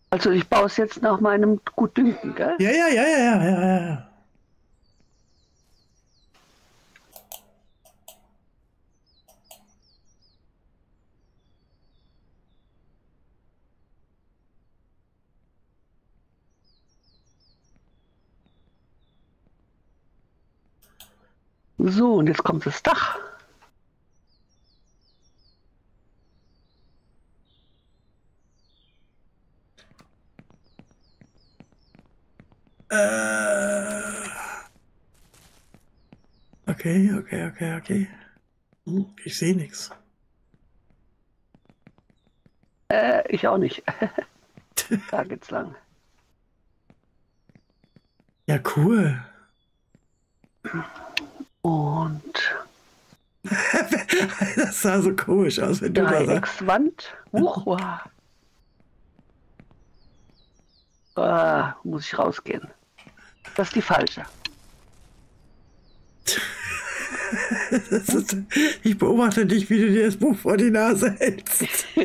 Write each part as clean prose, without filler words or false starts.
Also ich baue es jetzt nach meinem Gutdünken, gell? Ja, ja, ja, ja, ja, ja, ja. So, und jetzt kommt das Dach. Okay, okay, okay, okay. Ich sehe nichts. Ich auch nicht. Da geht's lang. Ja, cool. Und Das sah so komisch aus, wenn du da sagst. Dreieckswand. Wow. Muss ich rausgehen. Das ist die falsche. Ich beobachte dich, wie du dir das Buch vor die Nase hältst.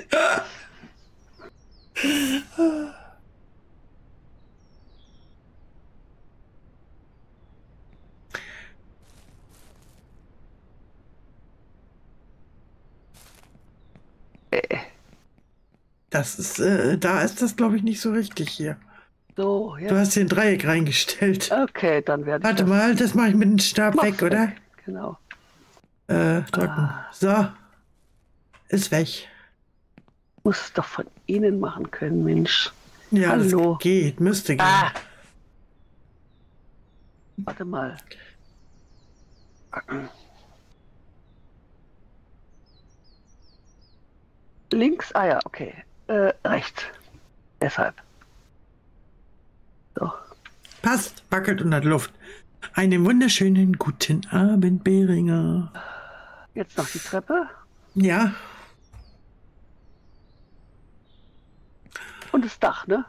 Das ist, da ist das, glaube ich, nicht so richtig hier. So, jetzt. Du hast hier ein Dreieck reingestellt. Okay, dann werde ich Warte mal, das mache ich mit dem Stab weg, oder? Genau. Drücken. So. Ist weg. Muss es doch von innen machen können, Mensch. Ja, Hallo. das geht. Müsste gehen. Warte mal. Links? Ah ja, okay. Rechts. Deshalb. So. Passt, wackelt und hat Luft. Einen wunderschönen guten Abend, Beringer. Jetzt noch die Treppe. Ja. Und das Dach, ne?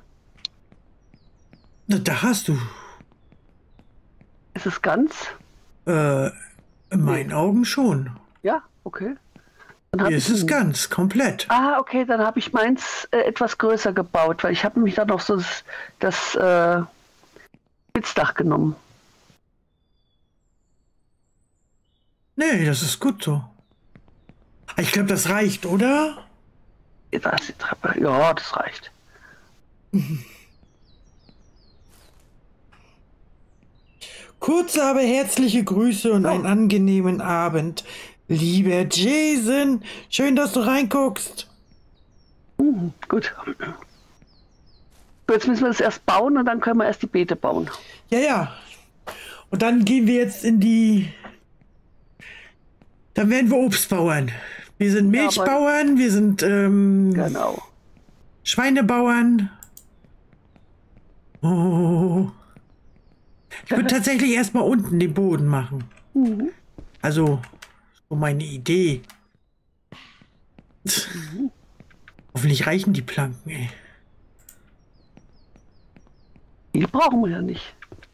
Da hast du. Ist es ganz? In meinen Augen schon. Ja, okay. Hier ist es ganz, komplett. Ah, okay, dann habe ich meins etwas größer gebaut, weil ich habe mich dann noch so das Spitzdach genommen. Nee, das ist gut so. Ich glaube, das reicht, oder? Da ist die Treppe. Ja, das reicht. Kurze, aber herzliche Grüße und einen angenehmen Abend. Lieber Jason, schön, dass du reinguckst. Gut. Jetzt müssen wir das erst bauen und dann können wir erst die Beete bauen. Ja, ja. Und dann gehen wir jetzt in die... Dann werden wir Obstbauern. Wir sind Milchbauern, wir sind genau. Schweinebauern. Oh. Ich würde tatsächlich erstmal unten den Boden machen. Mhm. Also, so meine Idee. Hoffentlich reichen die Planken, ey. Die brauchen wir ja nicht.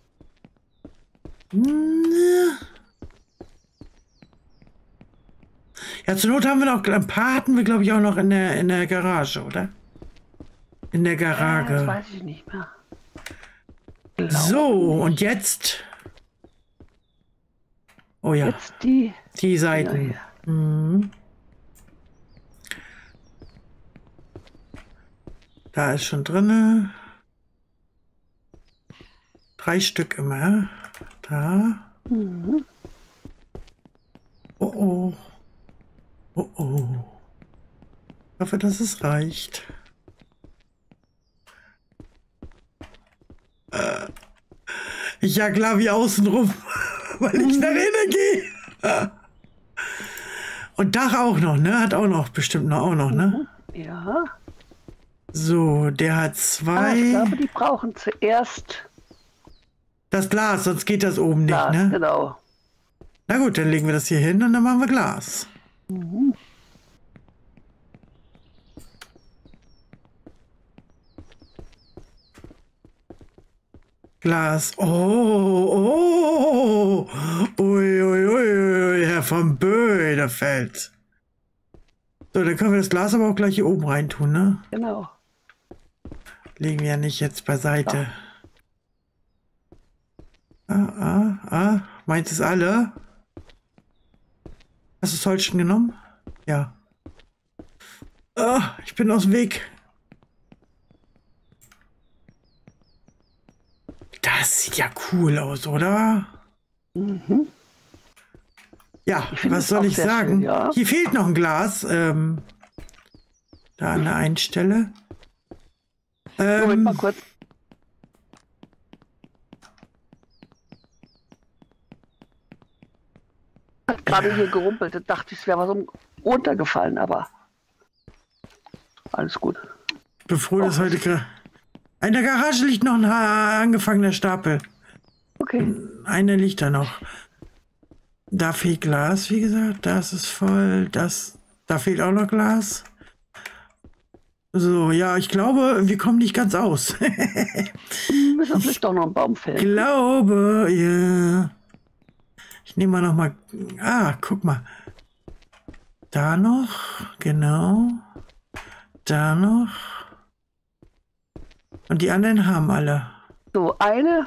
Ja, zur Not haben wir noch, ein paar hatten wir, glaube ich, auch noch in der Garage, oder? In der Garage. Das weiß ich nicht mehr. So, und jetzt... Oh ja, jetzt die Seiten. Ja. Mhm. Da ist schon drin. 3 Stück immer. Da. Mhm. Oh oh. Oh oh. Ich hoffe, dass es reicht. Ich jag Lavi außen rum, weil ich nach innen gehe. Und Dach auch noch, ne? Hat auch noch, bestimmt noch, auch noch, ne? Ja. So, der hat 2. Ich glaube, die brauchen zuerst das Glas, sonst geht das oben nicht, Glas, ne? genau. Na gut, dann legen wir das hier hin und dann machen wir Glas. Mhm. Glas. Oh, oh. Ui, ui, ui, Herr von Bödefeld. So, dann können wir das Glas aber auch gleich hier oben rein tun, ne? Genau. legen wir ja nicht jetzt beiseite. Meint es alle? Hast du das Holz schon genommen? Ja. Ich bin aus dem Weg. Das sieht ja cool aus, oder? Mhm. Ja, was soll ich sagen? Schön, ja. Hier fehlt noch ein Glas. Da an der einen Stelle. Moment mal kurz. Hat gerade hier gerumpelt. Da dachte ich, es wäre was runtergefallen, aber alles gut. Bevor das heute... In der Garage liegt noch ein angefangener Stapel. Okay. Einer liegt da noch. Da fehlt Glas, wie gesagt. Das ist voll. Da fehlt auch noch Glas. So, ja, ich glaube, wir kommen nicht ganz aus. Müssen wir vielleicht doch noch einen Baum fällen. Glaube, ja. Ich nehme mal noch mal. Guck mal. Da noch, genau. Da noch. Und die anderen haben alle. So, 1,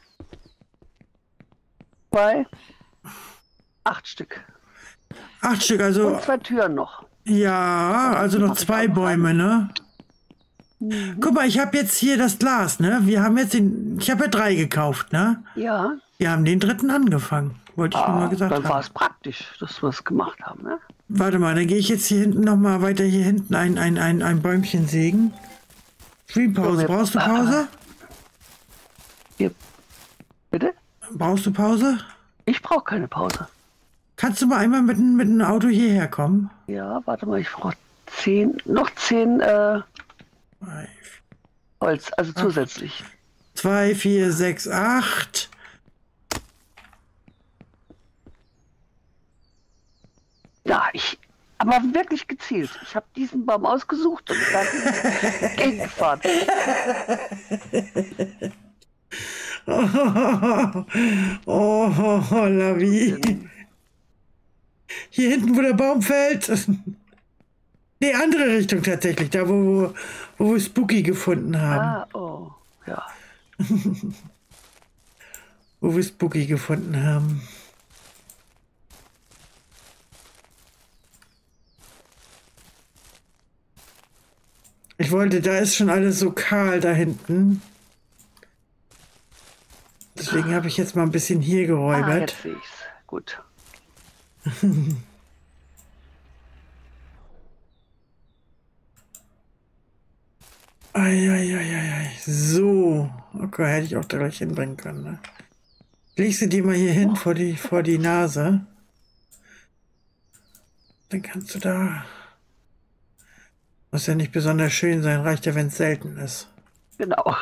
2, 8 Stück. 8 Stück, also. Und 2 Türen noch. Ja, also noch 2 Bäume, ne? Mhm. Guck mal, ich habe jetzt hier das Glas, ne? Wir haben jetzt ich habe ja 3 gekauft, ne? Ja. Wir haben den 3. angefangen. Wollte ich nur mal gesagt dann haben. war es praktisch, dass wir es gemacht haben, ne? Warte mal, dann gehe ich jetzt hier hinten noch mal weiter hier hinten ein Bäumchen sägen. Streampause. Brauchst du Pause? Hier. Bitte? Brauchst du Pause? Ich brauche keine Pause. Kannst du mal einmal mit dem Auto hierher kommen? Ja, warte mal, ich brauche 10, noch 10 Holz, also zusätzlich. 2, 4, 6, 8. Ja, aber wirklich gezielt. Ich habe diesen Baum ausgesucht und dann gegengefahren. Oh, Lavi. Hier hinten, wo der Baum fällt. Nee, andere Richtung tatsächlich. Da, wo wir Spooky gefunden haben. Oh, ja. Wo wir Spooky gefunden haben. Ich wollte, da ist schon alles so kahl da hinten. Deswegen habe ich jetzt mal ein bisschen hier geräubert. Jetzt sehe ich's. Gut. Eieieiei. So. Okay, hätte ich auch da gleich hinbringen können. Ne? Legst du die mal hier hin vor die Nase. Dann kannst du da... Muss ja nicht besonders schön sein, reicht ja, wenn es selten ist. Genau.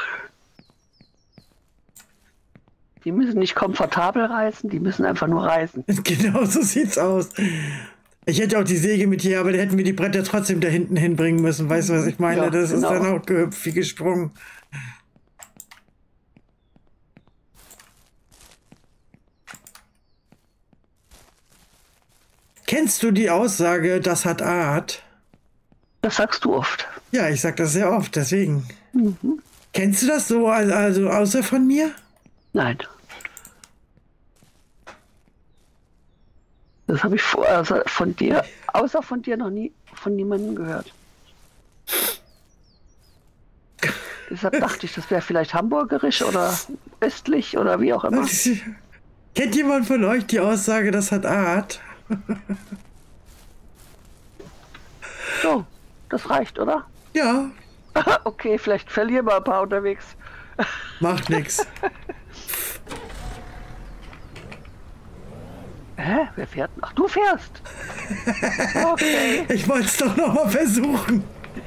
Die müssen nicht komfortabel reisen, die müssen einfach nur reisen. Genau so sieht's aus. Ich hätte auch die Säge mit hier, aber da hätten wir die Bretter trotzdem da hinten hinbringen müssen. Weißt du, was ich meine? Ja, das genau. ist dann auch gehüpft wie gesprungen. Kennst du die Aussage, das hat Art? Das sagst du oft. Ja, ich sag das sehr oft, deswegen. Mhm. Kennst du das so, also außer von mir? Nein. Das habe ich von dir, außer von dir, noch nie von niemandem gehört. Deshalb dachte ich, das wäre vielleicht hamburgerisch oder östlich oder wie auch immer. Kennt jemand von euch die Aussage, das hat Art? So, das reicht, oder? Ja. Okay, vielleicht verlieren wir ein paar unterwegs. Macht nix. Hä? Wer fährt? Ach, du fährst. Okay. Ich wollte es doch noch mal versuchen.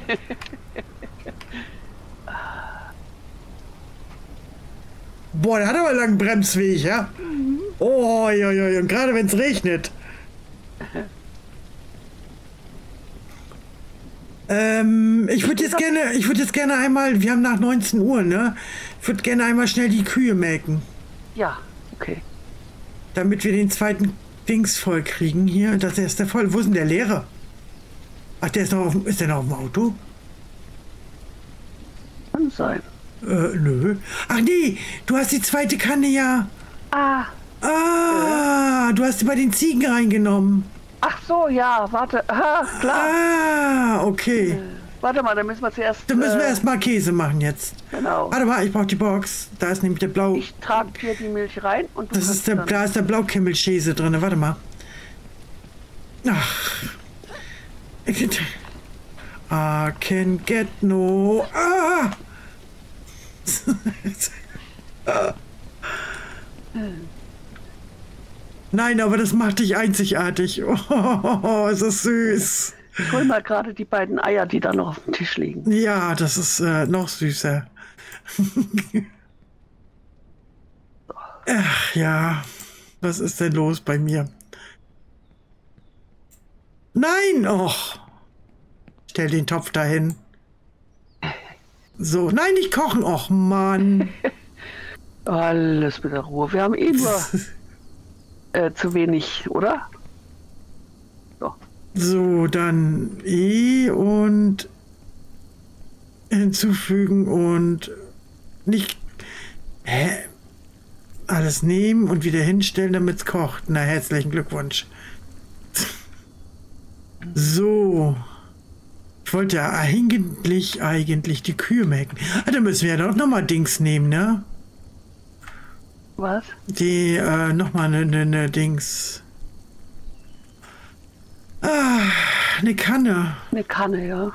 Boah, der hat aber einen langen Bremsweg, ja? Oh, ja, und gerade wenn es regnet. Ich würde jetzt gerne einmal, wir haben nach 19 Uhr, ne? Ich würde gerne einmal schnell die Kühe melken. Ja, okay. Damit wir den zweiten Dings voll kriegen hier. Das ist der voll. Wo ist denn der leere? Ach, der ist noch ist der noch auf dem Auto? Kann sein. Nö. Ach nee, du hast die zweite Kanne ja. Ah, Du hast sie bei den Ziegen reingenommen. ach so, ja, warte. Aha, klar. Okay. Warte mal, dann müssen wir zuerst... Dann müssen wir erstmal Käse machen jetzt. Genau. Warte mal, ich brauche die Box. Da ist nämlich der Blau... Ich trage hier die Milch rein und du Das ist der, dann... da ist der Blaukimmelkäse drin. Warte mal. Ach. I can get no... Nein, aber das macht dich einzigartig. Oh, ist das süß. Ich hol mal gerade die beiden Eier, die da noch auf dem Tisch liegen. Ja, das ist noch süßer. Ach ja, was ist denn los bei mir? Nein, och. Stell den Topf dahin. So, nein, nicht kochen. Och, Mann. Alles mit der Ruhe. Wir haben eh nur zu wenig, oder? So. So, dann und hinzufügen und nicht alles nehmen und wieder hinstellen, damit es kocht. Na, herzlichen Glückwunsch. So. Ich wollte ja eigentlich die Kühe melken. Da müssen wir ja doch nochmal Dings nehmen, ne? Was? Die, nochmal eine Dings. Eine Kanne. Eine Kanne, ja.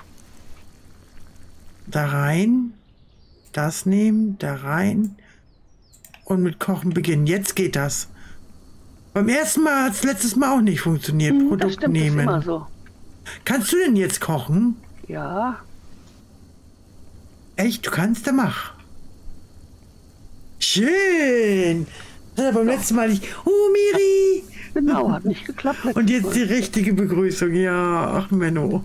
Da rein. Das nehmen, da rein. Und mit Kochen beginnen. Jetzt geht das. Beim ersten Mal hat es letztes Mal auch nicht funktioniert. Produkt das stimmt, nehmen. Das ist immer so. Kannst du denn jetzt kochen? Ja. Echt? Du kannst? Dann mach. Schön. Das hat beim letzten Mal nicht. Oh, Miri. Genau, hat nicht geklappt. Und jetzt die richtige Begrüßung. Ja, ach Menno.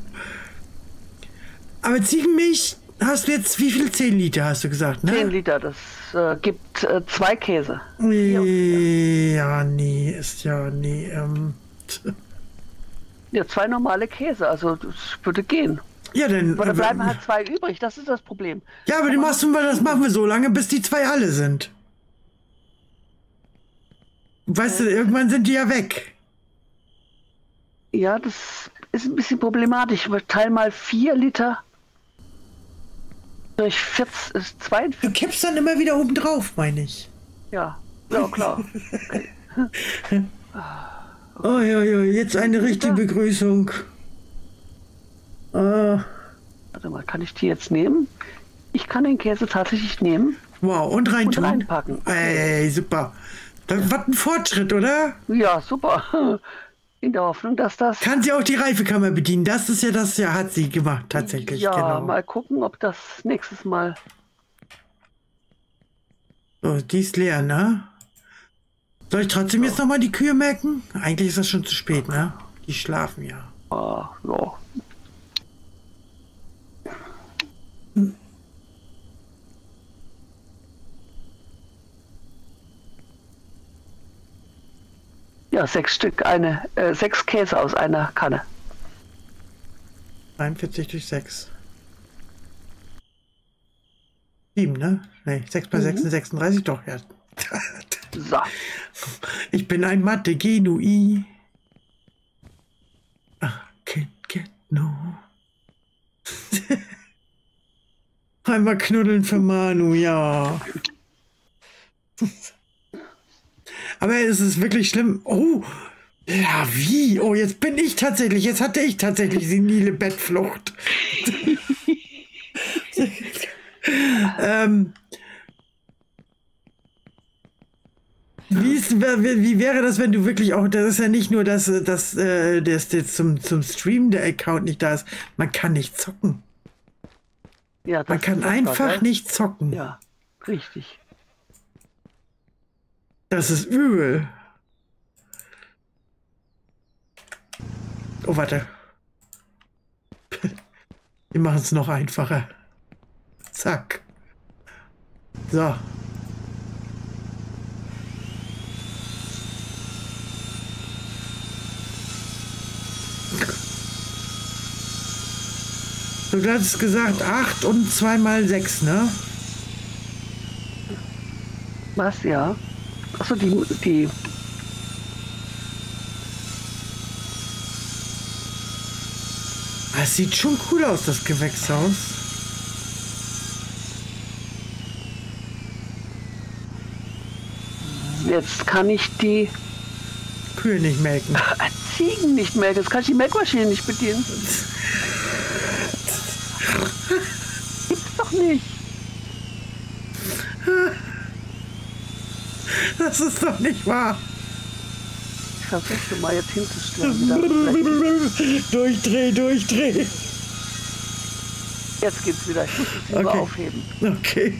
Aber Ziegenmilch hast du jetzt, wie viel? 10 Liter hast du gesagt, ne? 10 Liter, das gibt 2 Käse. Ja, nee, ist ja, nee. Ja, 2 normale Käse, also das würde gehen. Ja, dann. Aber da bleiben halt 2 übrig, das ist das Problem. Ja, aber das machen wir so lange, bis die 2 alle sind. Weißt du, irgendwann sind die ja weg. Ja, das ist ein bisschen problematisch. Teil mal 4 Liter durch 40 ist 42. Du kippst dann immer wieder oben drauf, meine ich. Ja, ja klar. Okay. Oh ja, ja, jetzt eine richtige Begrüßung. Warte mal, kann ich die jetzt nehmen? Ich kann den Käse tatsächlich nehmen. Wow, und reintun. Und reinpacken. Okay. Ey, super. Was ein Fortschritt, oder? Ja, super. In der Hoffnung, dass das... Kann sie auch die Reifekammer bedienen? Das ist ja das, ja, hat sie gemacht, tatsächlich. Ja, genau. mal gucken, ob das nächstes Mal... So, die ist leer, ne? Soll ich trotzdem jetzt nochmal die Kühe melken? Eigentlich ist das schon zu spät, ne? Die schlafen ja. Ja. Ja, 6 Stück, 6 Käse aus einer Kanne. 43 durch 6. 7, ne? Ne, 6 mal 6 sind 36, doch, ja. So. Ich bin ein Mathe-Genui. I can't get no. Einmal knuddeln für Manu, ja. Aber es ist wirklich schlimm. Oh, ja, wie? Oh, jetzt hatte ich tatsächlich senile Bettflucht. Wie wäre das, wenn du wirklich auch, das ist ja nicht nur, dass jetzt zum Stream der Account nicht da ist, man kann nicht zocken. Ja, man kann einfach nicht zocken. Ja, richtig. Das ist übel. Oh, warte. Wir machen es noch einfacher. Zack. So. Du hattest gesagt 8 und 2 mal 6, ne? Was, ja? Achso, die. Es sieht schon cool aus, das Gewächshaus. Jetzt kann ich die Kühe nicht melken. Ziegen nicht melken. Jetzt kann ich die Melkmaschine nicht bedienen. Gibt's doch nicht. Das ist doch nicht wahr. Ich versuche mal jetzt hinzustellen. Durchdreh. Jetzt geht's wieder. Ich muss es lieber aufheben. Okay.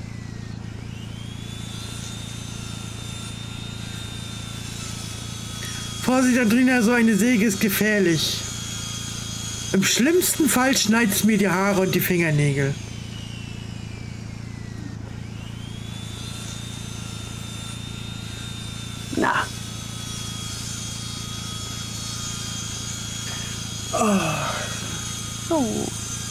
Vorsicht, Andrina, so eine Säge ist gefährlich. Im schlimmsten Fall schneidet es mir die Haare und die Fingernägel. Na. So.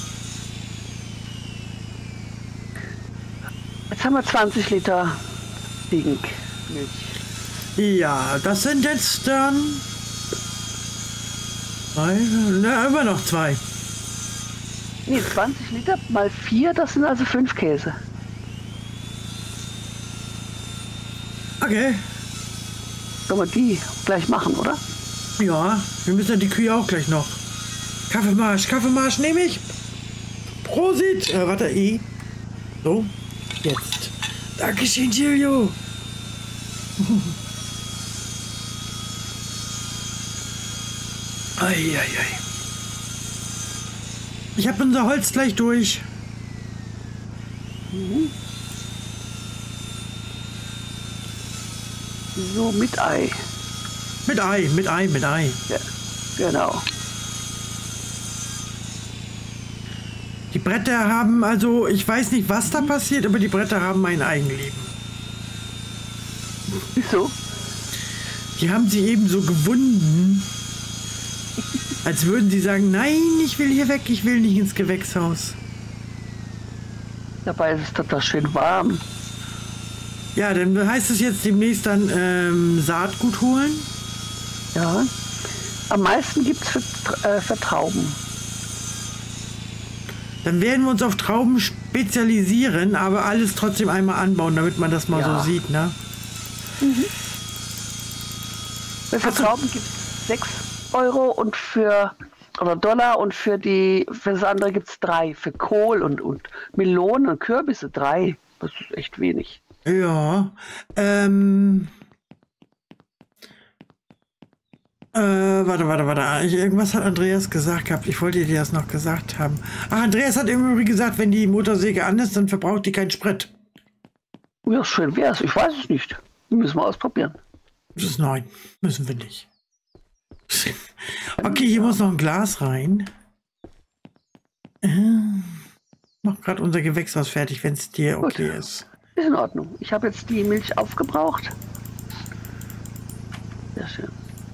Jetzt haben wir 20 Liter Ziegenmilch. Ja, das sind jetzt dann... immer noch 2. Nee, 20 Liter mal 4, das sind also 5 Käse. Okay. Sollen wir die gleich machen, oder? Ja, wir müssen ja die Kühe auch gleich noch. Kaffeemarsch nehme ich. Prosit. Warte, So, jetzt. Dankeschön, Giulio. Eieiei. Ich habe unser Holz gleich durch. So, mit Ei. Mit Ei. Ja, genau. Die Bretter haben also, ich weiß nicht, was da passiert, aber die Bretter haben ein Eigenleben. Wieso? Die haben sie eben so gewunden, als würden sie sagen, nein, ich will hier weg, ich will nicht ins Gewächshaus. Dabei ist es total schön warm. Ja, dann heißt es jetzt demnächst dann Saatgut holen. Ja. Am meisten gibt es für Trauben. Dann werden wir uns auf Trauben spezialisieren, aber alles trotzdem einmal anbauen, damit man das mal so sieht, ne? Für Trauben gibt es 6 Euro und oder Dollar und für das andere gibt es 3. Für Kohl und Melonen und Kürbisse 3. Das ist echt wenig. Ja. Warte. Irgendwas hat Andreas gesagt gehabt. Ich wollte dir das noch gesagt haben. Ach, Andreas hat im Übrigen gesagt, wenn die Motorsäge an ist, dann verbraucht die keinen Sprit. Ja, schön wär's. Ich weiß es nicht. Müssen wir ausprobieren. Nein, müssen wir nicht. Okay, hier muss noch ein Glas rein. Noch gerade unser Gewächshaus fertig, wenn es dir okay ist. Ist in Ordnung. Ich habe jetzt die Milch aufgebraucht. Sehr schön.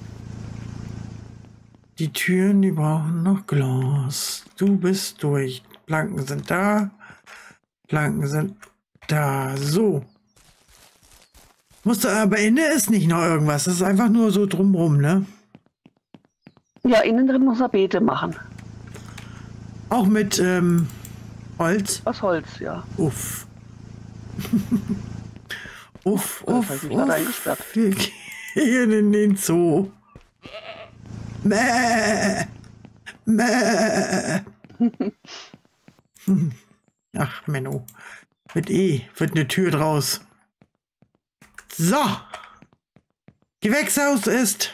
Die Türen, die brauchen noch Glas. Du bist durch. Planken sind da. So. Aber innen ist nicht noch irgendwas. Das ist einfach nur so drumrum, ne? Ja, innen drin muss er Beete machen. Auch mit Holz? Aus Holz, ja. Uff. Uff. Wir gehen in den Zoo. Mäh. Ach, Menno. Mit wird eine Tür draus. So. Gewächshaus ist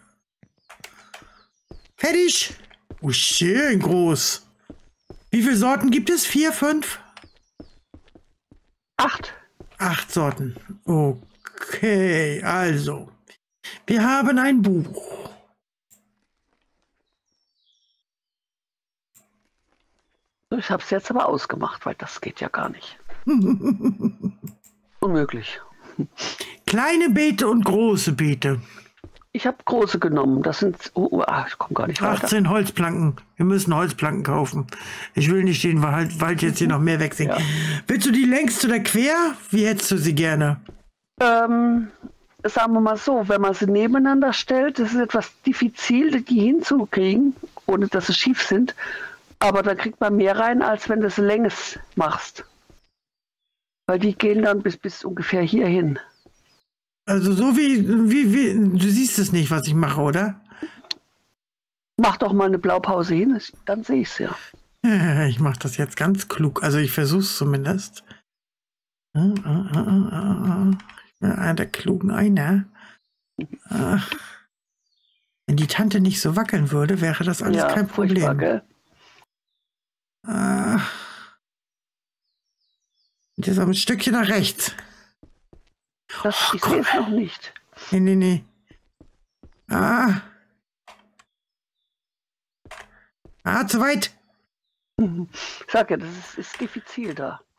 fertig. Oh, schön groß. Wie viele Sorten gibt es? 4, 5? 8. 8 Sorten. Okay, also. Wir haben ein Buch. Ich habe es jetzt aber ausgemacht, weil das geht ja gar nicht. Unmöglich. Kleine Beete und große Beete. Ich habe große genommen. Das sind, ich komme gar nicht weiter. 18 Holzplanken. Wir müssen Holzplanken kaufen. Ich will nicht den Wald jetzt hier noch mehr wegsehen. Ja. Willst du die längs oder quer? Wie hättest du sie gerne? Sagen wir mal so, wenn man sie nebeneinander stellt, das ist etwas diffizil, die hinzukriegen, ohne dass sie schief sind. Aber da kriegt man mehr rein, als wenn du sie längs machst. Weil die gehen dann bis ungefähr hier hin. Also so wie, du siehst es nicht, was ich mache, oder? Mach doch mal eine Blaupause hin, dann sehe ich es ja. Ich mache das jetzt ganz klug. Also ich versuche es zumindest. Ich bin einer der klugen einer. Wenn die Tante nicht so wackeln würde, wäre das alles kein Problem. Gell? Jetzt aber ein Stückchen nach rechts. Ich sehe es noch nicht. Nee. Zu weit. Ich sag ja, das ist diffizil da.